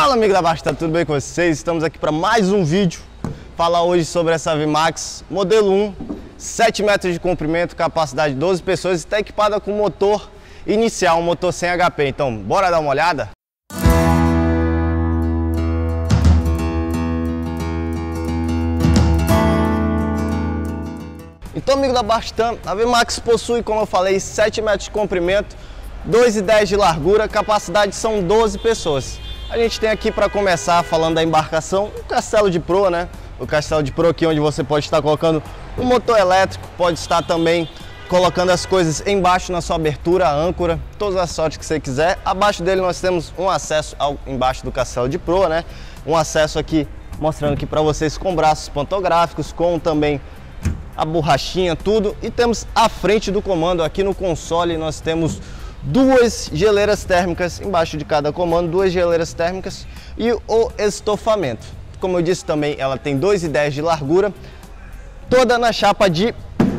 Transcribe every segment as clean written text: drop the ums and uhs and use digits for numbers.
Fala, amigo da Basta, tudo bem com vocês? Estamos aqui para mais um vídeo. Falar hoje sobre essa VMAX modelo 1, 7 metros de comprimento, capacidade de 12 pessoas, está equipada com motor inicial, um motor sem HP. Então, bora dar uma olhada? Então, amigo da Bastan, a VMAX possui, como eu falei, 7 metros de comprimento, 2,10 de largura, capacidade são 12 pessoas. A gente tem aqui, para começar, falando da embarcação, o castelo de proa, né? O castelo de proa aqui, onde você pode estar colocando um motor elétrico, pode estar também colocando as coisas embaixo na sua abertura, a âncora, todas as sortes que você quiser. Abaixo dele nós temos um acesso embaixo do castelo de proa, né? Um acesso aqui, mostrando aqui para vocês com braços pantográficos, com também a borrachinha, tudo. E temos a frente do comando, aqui no console nós temos duas geleiras térmicas embaixo de cada comando, duas geleiras térmicas e o estofamento. Como eu disse também, ela tem 2,10 de largura, toda na chapa de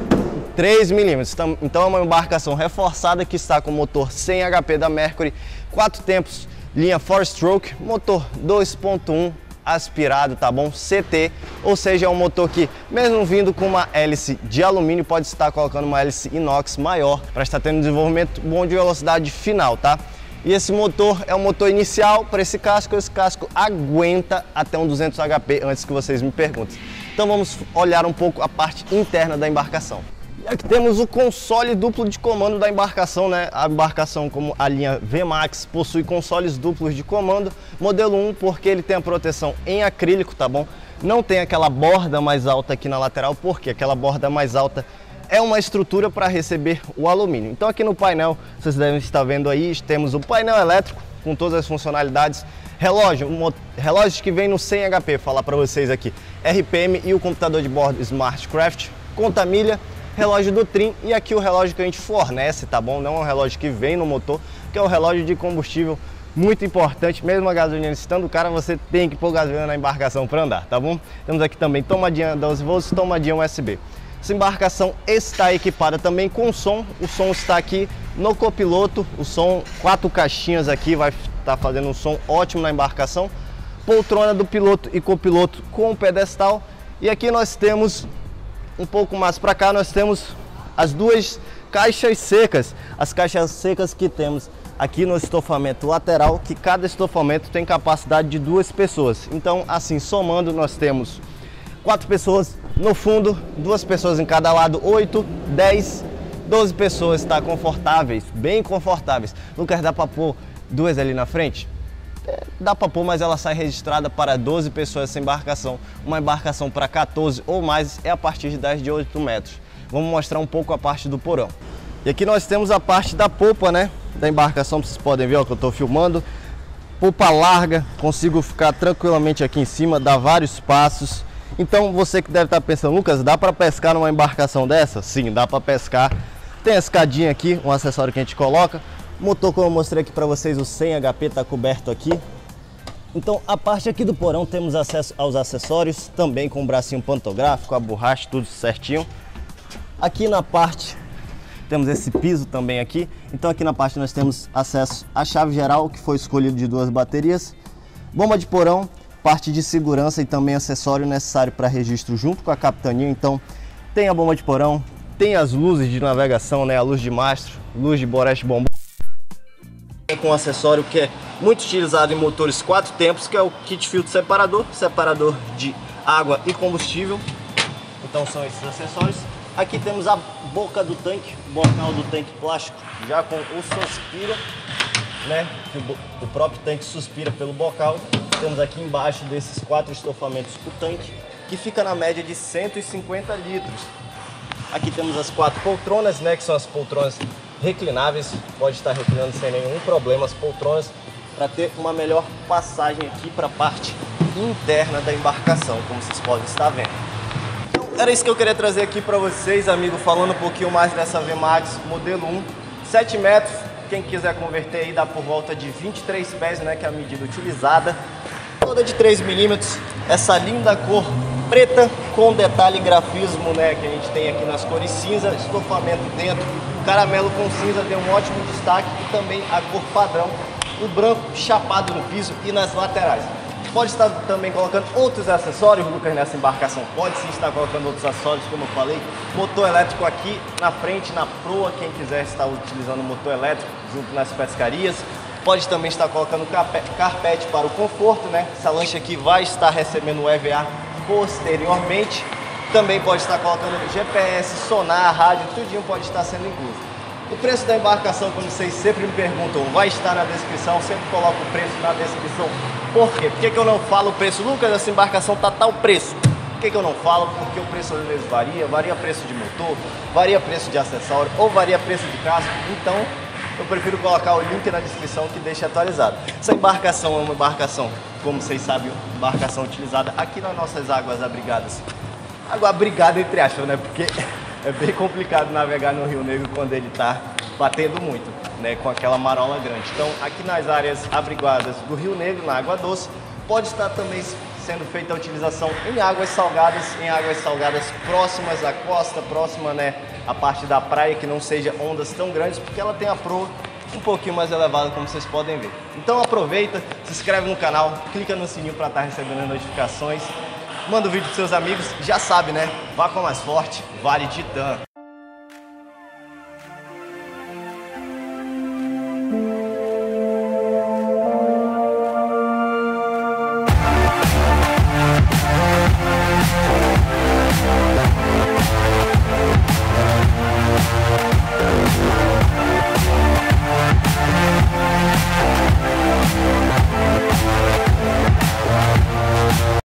3 milímetros. Então é uma embarcação reforçada que está com motor 100 HP da Mercury, 4 tempos, linha 4-stroke, motor 2.1 aspirado, tá bom? CT, ou seja, é um motor que, mesmo vindo com uma hélice de alumínio, pode estar colocando uma hélice inox maior para estar tendo um desenvolvimento bom de velocidade final, tá? E esse motor é um motor inicial para esse casco aguenta até um 200 HP, antes que vocês me perguntem. Então vamos olhar um pouco a parte interna da embarcação. E aqui temos o console duplo de comando da embarcação, né? A embarcação, como a linha VMAX, possui consoles duplos de comando, modelo 1, porque ele tem a proteção em acrílico, tá bom? Não tem aquela borda mais alta aqui na lateral, porque aquela borda mais alta é uma estrutura para receber o alumínio. Então aqui no painel, vocês devem estar vendo aí, temos o painel elétrico com todas as funcionalidades, relógio que vem no 100 HP, falar para vocês aqui, RPM e o computador de bordo SmartCraft, conta-milha, relógio do Trim e aqui o relógio que a gente fornece, tá bom? Não é um relógio que vem no motor, que é o relógio de combustível, muito importante, mesmo a gasolina estando cara, você tem que pôr gasolina na embarcação para andar, tá bom? Temos aqui também tomadinha 12 volts, tomadinha USB. Essa embarcação está equipada também com som, o som está aqui no copiloto, o som, 4 caixinhas aqui, vai estar fazendo um som ótimo na embarcação, poltrona do piloto e copiloto com pedestal, e aqui nós temos um pouco mais para cá, nós temos as duas caixas secas. As caixas secas que temos aqui no estofamento lateral, que cada estofamento tem capacidade de 2 pessoas. Então, assim, somando, nós temos 4 pessoas no fundo, 2 pessoas em cada lado, 8, 10, 12 pessoas, tá? Confortáveis, bem confortáveis. Lucas, dá para pôr 2 ali na frente? Dá para pôr, mas ela sai registrada para 12 pessoas essa embarcação. Uma embarcação para 14 ou mais é a partir de 10 de 8 metros. Vamos mostrar um pouco a parte do porão. E aqui nós temos a parte da polpa, né, da embarcação, vocês podem ver, ó, que eu estou filmando. Polpa larga, consigo ficar tranquilamente aqui em cima, dá vários passos. Então você que deve estar pensando, Lucas, dá para pescar numa embarcação dessa? Sim, dá para pescar. Tem a escadinha aqui, um acessório que a gente coloca. Motor, como eu mostrei aqui para vocês, o 100 HP está coberto aqui. Então a parte aqui do porão temos acesso aos acessórios, também com o bracinho pantográfico, a borracha, tudo certinho. Aqui na parte temos esse piso também aqui. Então aqui na parte nós temos acesso à chave geral, que foi escolhido de 2 baterias. Bomba de porão, parte de segurança e também acessório necessário para registro junto com a capitania. Então tem a bomba de porão, tem as luzes de navegação, né? A luz de mastro, luz de boreste bombom. Com um acessório que é muito utilizado em motores 4 tempos, que é o kit filtro separador, separador de água e combustível. Então são esses acessórios. Aqui temos a boca do tanque, o bocal do tanque plástico, já com o suspira, né? O próprio tanque suspira pelo bocal. Temos aqui embaixo desses 4 estofamentos o tanque, que fica na média de 150 litros. Aqui temos as 4 poltronas, né? Que são as poltronas reclináveis, pode estar reclinando sem nenhum problema as poltronas, para ter uma melhor passagem aqui para a parte interna da embarcação, como vocês podem estar vendo. Então, era isso que eu queria trazer aqui para vocês, amigo, falando um pouquinho mais dessa VMAX modelo 1, 7 metros, quem quiser converter aí dá por volta de 23 pés, né, que é a medida utilizada, toda de 3 milímetros, essa linda cor preta com detalhe e grafismo, né, que a gente tem aqui nas cores cinza, estofamento dentro, caramelo com cinza deu um ótimo destaque, e também a cor padrão o branco chapado no piso e nas laterais. Pode estar também colocando outros acessórios, Lucas, nessa embarcação. Pode sim estar colocando outros acessórios, como eu falei. Motor elétrico aqui na frente, na proa, quem quiser estar utilizando motor elétrico junto nas pescarias. Pode também estar colocando carpete para o conforto, né? Essa lancha aqui vai estar recebendo o EVA posteriormente. Também pode estar colocando GPS, sonar, rádio, tudinho pode estar sendo incluso. O preço da embarcação, como vocês sempre me perguntam, vai estar na descrição, sempre coloco o preço na descrição. Por quê? Por que eu não falo o preço? Lucas, essa embarcação tá tal preço. Por que eu não falo? Porque o preço às vezes varia preço de motor, varia preço de acessório ou varia preço de casco. Então, eu prefiro colocar o link na descrição que deixa atualizado. Essa embarcação é uma embarcação, como vocês sabem, embarcação utilizada aqui nas nossas águas abrigadas. Água abrigada entre aspas, né? Porque é bem complicado navegar no Rio Negro quando ele está batendo muito, né? Com aquela marola grande. Então, aqui nas áreas abrigadas do Rio Negro, na água doce, pode estar também sendo feita a utilização em águas salgadas próximas à costa, próxima, né, à parte da praia, que não seja ondas tão grandes, porque ela tem a proa um pouquinho mais elevada, como vocês podem ver. Então aproveita, se inscreve no canal, clica no sininho para estar recebendo as notificações, manda o vídeo para seus amigos, já sabe, né? Vá com a mais forte, Vale Titã.